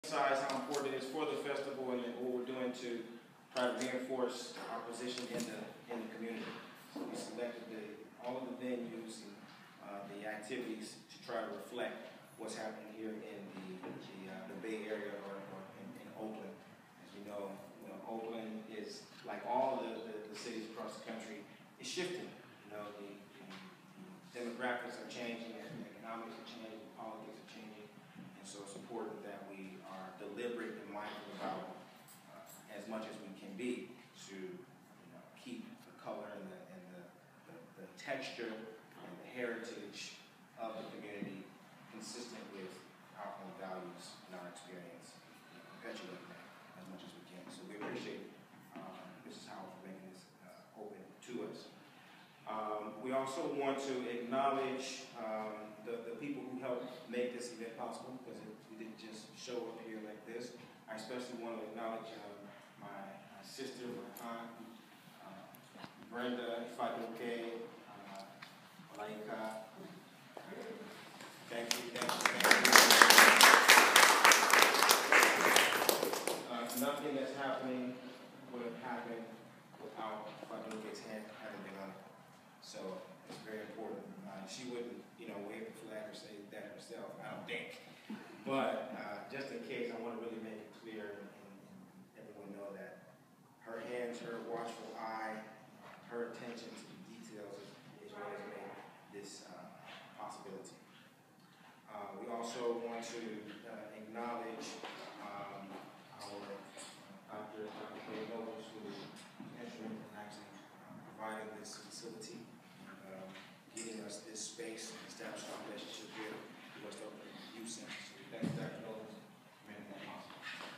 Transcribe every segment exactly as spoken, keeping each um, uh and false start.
emphasize how important it is for the festival and what we're doing to try to reinforce our position in the in the community. So we selected the, all of the venues and uh, the activities to try to reflect what's happening here in the the, uh, the Bay Area or, or in, in Oakland. As we know, you know, Oakland is like all the, the, the cities across the country is shifting. You know, the, the, the demographics are changing, the economics are changing, politics are changing, and so it's important that we are deliberate and mindful about uh, as much as we can be to you know, keep the color and the and the, the, the texture and the heritage of the community consistent with our own values and our experience, and perpetuate that as much as we can. So we appreciate uh, Missus Howard for making this uh, open to us. Um, we also want to acknowledge um, the, the people who helped make this event possible, because we didn't just show up here like this. I especially want to acknowledge uh, my, my sister, my aunt, uh, Brenda, Faduke, uh, Laika. Thank you, thank you, thank you. Uh, nothing that's happening would have happened without Faduke's hand having been on it. So it's very important. Uh, she wouldn't, you know, wave the flag or say that herself, I don't think. But uh, just in case, I want to really make it clear and, and, and everyone know that her hands, her watchful eye, her attention to the details is, is what has made this uh, possibility. Uh, we also want to uh, acknowledge um, our uh, Doctor Doctor Nobles, who is instrumental in actually uh, providing this facility, uh, getting us this space, and establishing a relationship here with West Oakland Youth Center. So we thank Doctor Nobles for making that possible.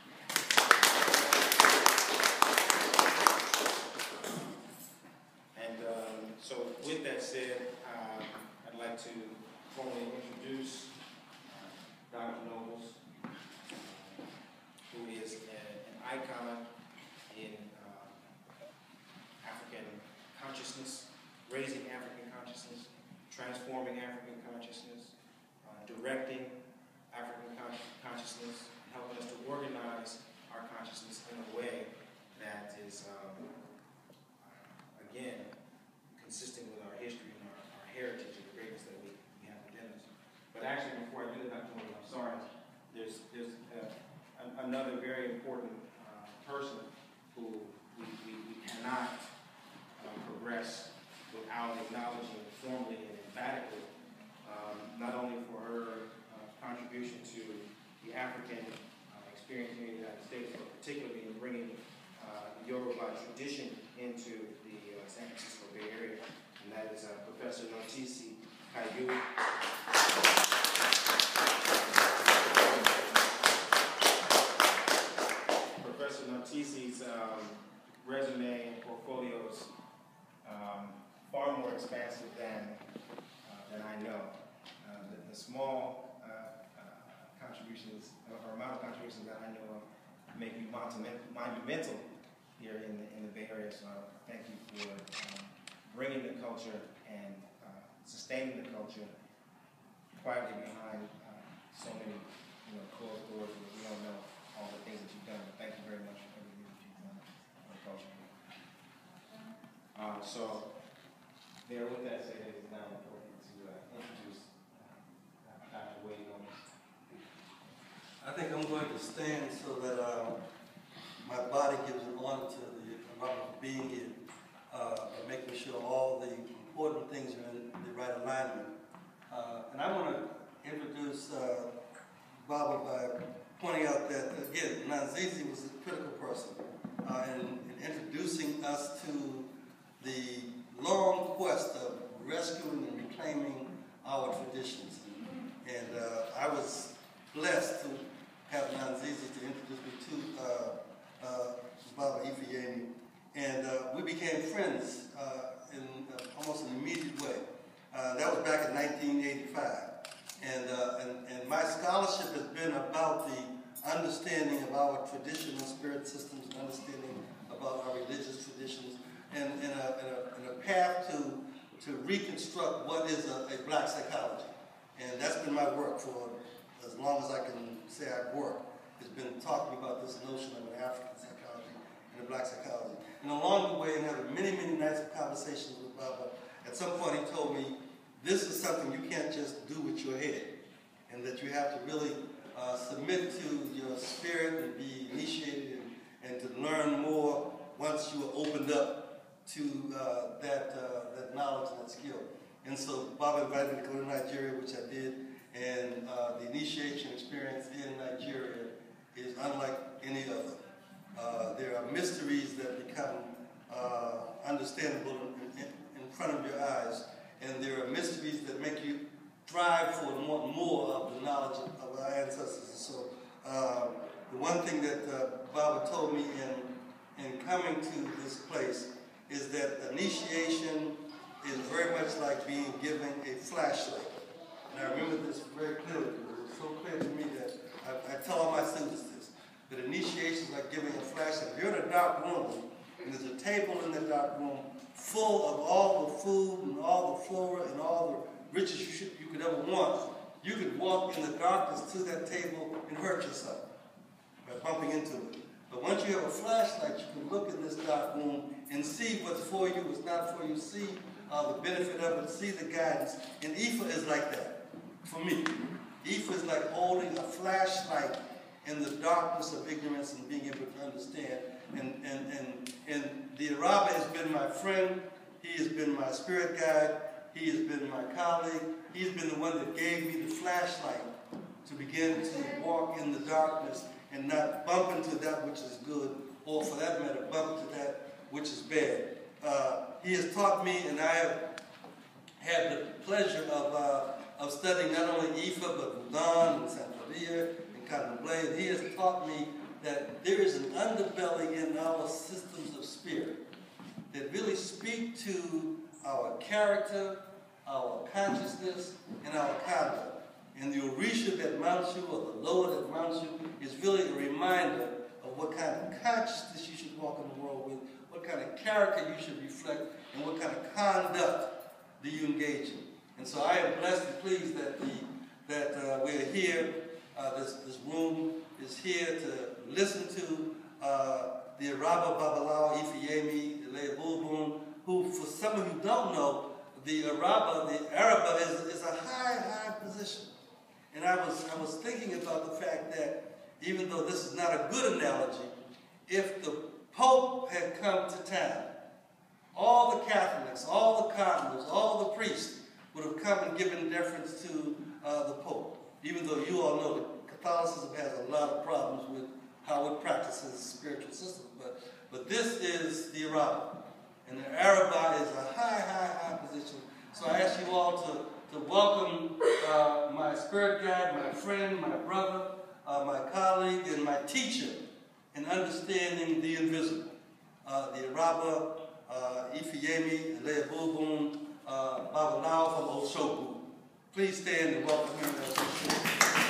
And um, so with that said, uh, I'd like to formally introduce Doctor Nobles, uh, who is an, an icon in uh, African consciousness, raising African consciousness, transforming African consciousness, uh, directing African con consciousness, helping us to organize our consciousness in a way that is, um, uh, again, consistent with our history and our, our heritage and the greatness that we, we have within us. But actually, before I do that, I'm sorry, there's, there's uh, an, another very important uh, person who we, we, we cannot uh, progress without acknowledging formally and emphatically, um, not only for her uh, contribution to the African uh, experience in the United States, but particularly in bringing uh, Yoruba tradition into the uh, San Francisco Bay Area, and that is uh, Professor Notisi Kayu. Professor Notisi's um, resume and portfolios um, far more expansive than uh, than I know. Uh, the, the small uh, uh, contributions, or amount of contributions that I know of, make you monumental here in the in the Bay Area. So thank you for um, bringing the culture and uh, sustaining the culture quietly behind uh, so many you know closed doors where we don't know all the things that you've done. But thank you very much for everything that you've done on the culture. Uh, so, there with that said, it is now important to uh, introduce uh, Doctor Wade Gomes. I think I'm going to stand so that uh, my body gives an honor to the honor of being here, uh, making sure all the important things are in the right alignment. Uh, and I want to introduce uh, Baba by pointing out that, again, Nanzizi was a critical person uh, in, in introducing us to the long quest of rescuing and reclaiming our traditions. And uh, I was blessed to have Nanzizi to introduce me to uh, uh, Baba Ifeyemi. And uh, we became friends uh, in uh, almost an immediate way. Uh, that was back in nineteen eighty-five. And, uh, and, and my scholarship has been about the understanding of our traditional spirit systems, and understanding about our religious traditions, and, and, a, and, a, and a path to, to reconstruct what is a, a black psychology. And that's been my work for as long as I can say I've worked. It's been talk to me about this notion of an African psychology and a black psychology. And along the way, and having many, many nights of conversations with Baba, at some point he told me, this is something you can't just do with your head, and that you have to really uh, submit to your spirit and be initiated and, and to learn more once you are opened up to uh, that, uh, that knowledge and that skill. And so Baba invited me to go to Nigeria, which I did, and uh, the initiation experience in Nigeria is unlike any other. Uh, there are mysteries that become uh, understandable in, in, in front of your eyes, and there are mysteries that make you strive for more, more of the knowledge of our ancestors. And so uh, the one thing that uh, Baba told me in, in coming to this place is that initiation is very much like being given a flashlight. And I remember this very clearly because it was so clear to me that I, I tell all my students this, that initiation is like giving a flashlight. If you're in a dark room, and there's a table in the dark room full of all the food and all the flora and all the riches you, should, you could ever want, you could walk in the darkness to that table and hurt yourself by bumping into it. But once you have a flashlight, you can look in this dark room and see what's for you, what's not for you, see uh, the benefit of it, see the guidance. And Ifa is like that for me. Ifa is like holding a flashlight in the darkness of ignorance and being able to understand. And, and, and, and the Araba has been my friend. He has been my spirit guide. He has been my colleague. He's been the one that gave me the flashlight to begin to walk in the darkness and not bump into that which is good, or for that matter, bump into that which is bad. Uh, he has taught me, and I have had the pleasure of, uh, of studying not only Ifa, but Vudan and Santeria and Candomblé. He has taught me that there is an underbelly in our systems of spirit that really speak to our character, our consciousness, and our conduct. And the Orisha that mounts you, or the lower that mounts you, is really a reminder of what kind of consciousness you should walk in the world with, what kind of character you should reflect, and what kind of conduct do you engage in. And so I am blessed and pleased that, the, that uh, we're here, uh, this, this room is here to listen to uh, the Araba Babalawo Ifeyemi Elebuibon, who, for some of you who don't know, the Araba, the Araba is, is a high, high position. And I was, I was thinking about the fact that, even though this is not a good analogy, if the Pope had come to town, all the Catholics, all the cardinals, all the priests would have come and given deference to uh, the Pope. Even though you all know that Catholicism has a lot of problems with how it practices the spiritual system. But, but this is the Araba. And the Araba is a high, high, high position. So I ask you all to, to welcome uh, my spirit guide, my friend, my brother, uh, my colleague, and my teacher in understanding the invisible. Uh, the Araba uh, Ifeyemi Elebuibon uh, Babalawo from Oshogu. Please stand and welcome him as we should.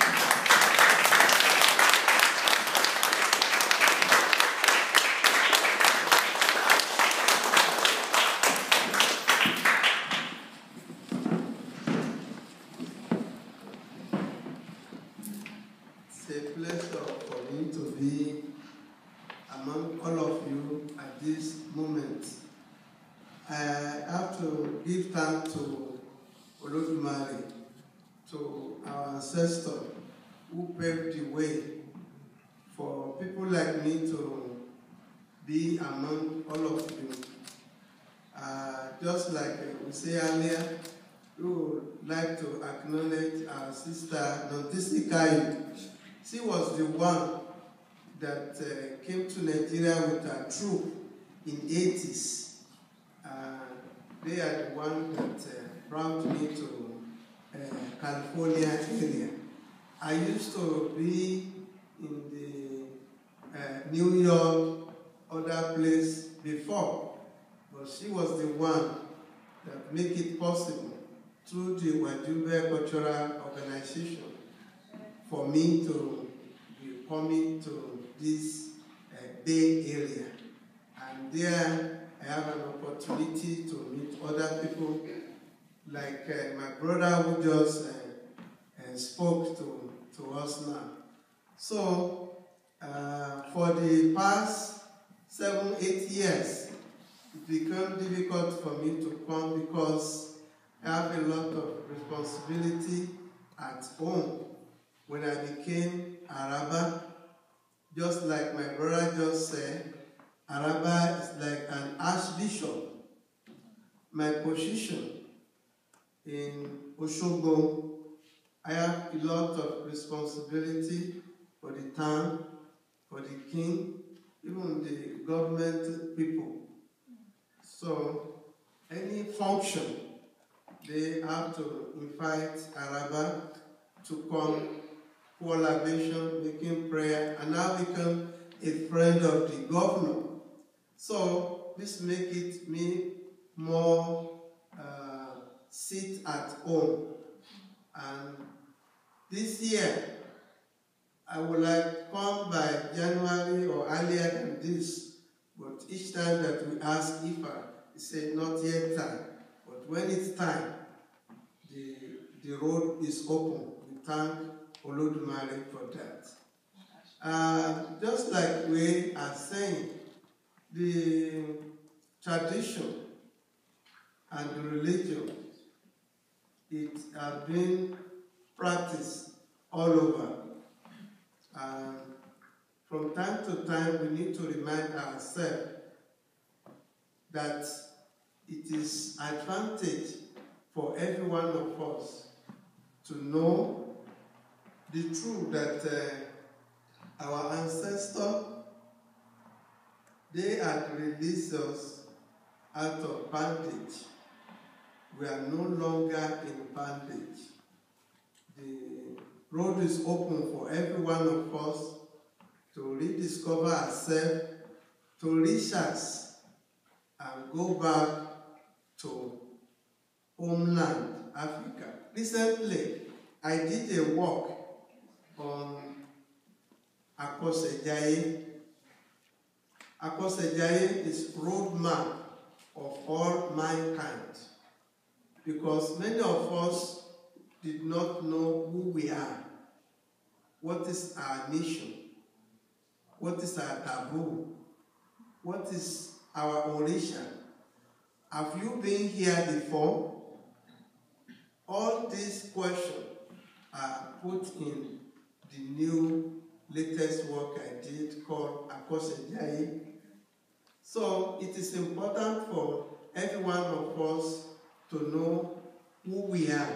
It's a pleasure for me to be among all of you at this moment. I have to give thanks to Olodumare, to our ancestor who paved the way for people like me to be among all of you. Uh, just like we said earlier, we would like to acknowledge our sister Nontisikayu. She was the one that uh, came to Nigeria with a troop in eighties. Uh, they are the one that uh, brought me to uh, California area. I used to be in the uh, New York, other place before, but she was the one that made it possible through the Wajube Cultural Organization for me to be coming to this uh, Bay Area. And there I have an opportunity to meet other people, like uh, my brother who just uh, uh, spoke to, to us now. So, uh, for the past seven, eight years, it became difficult for me to come because I have a lot of responsibility at home. When I became Araba, just like my brother just said, Araba is like an archbishop. My position in Osogbo, I have a lot of responsibility for the town, for the king, even the government people. So, any function, they have to invite Araba to come for libation, making prayer, and now become a friend of the governor. So, this makes it me more uh, sit at home. And this year, I would like to come by January or earlier than this, but each time that we ask Ifa, he said not yet time. But when it's time, the, the road is open. We thank Olodumare for that. Uh, just like we are saying, the tradition and the religion, it has been practiced all over. And from time to time, we need to remind ourselves that it is advantage for every one of us to know the truth that uh, our ancestors, they had released us out of bondage. We are no longer in bondage. The road is open for every one of us to rediscover ourselves, to reach us, and go back to homeland, Africa. Recently, I did a walk on Akose-Jaye. Akose-Jaye is roadmap of all mankind, because many of us did not know who we are, what is our mission, what is our taboo, what is our origin. Have you been here before? All these questions are put in the new latest work I did called Akose-Jaye. So it is important for every one of us to know who we are.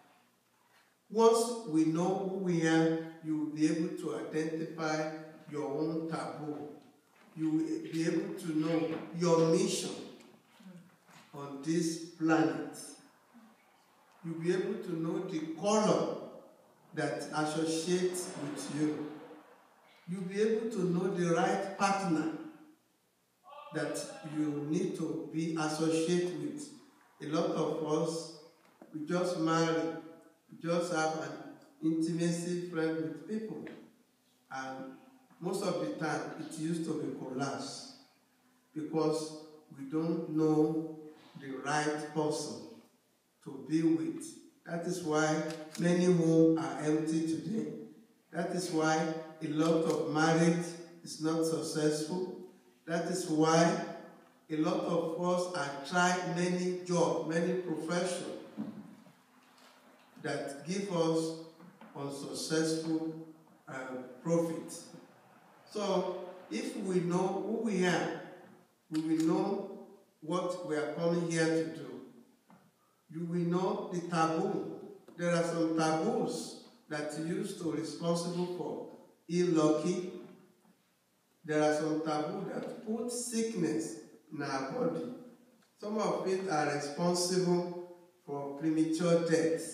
Once we know who we are, you will be able to identify your own taboo. You will be able to know your mission on this planet. You'll be able to know the color that associates with you. You'll be able to know the right partner that you need to be associated with. A lot of us, we just marry, we just have an intimacy friend with people, and most of the time it used to be collapse because we don't know the right person to be with. That is why many homes are empty today. That is why a lot of marriage is not successful. That is why a lot of us are trying many jobs, many professions that give us unsuccessful uh, profit. So if we know who we are, we will know what we are coming here to do. You will know the taboo. There are some taboos that you used to be responsible for ill lucky. There are some taboos that put sickness in our body. Some of it are responsible for premature death.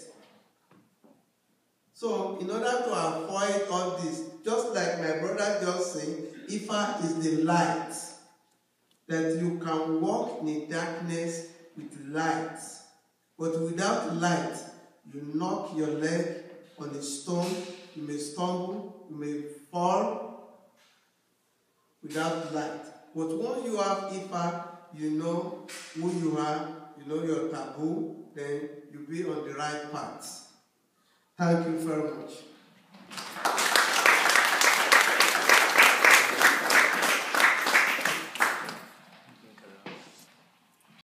So, in order to avoid all this, just like my brother just said, Ifa is the light. That you can walk in the darkness with light. But without light, you knock your leg on a stone, you may stumble, you may fall without light. But once you have Ifa, you know who you are, you know your taboo, then you'll be on the right path. Thank you very much.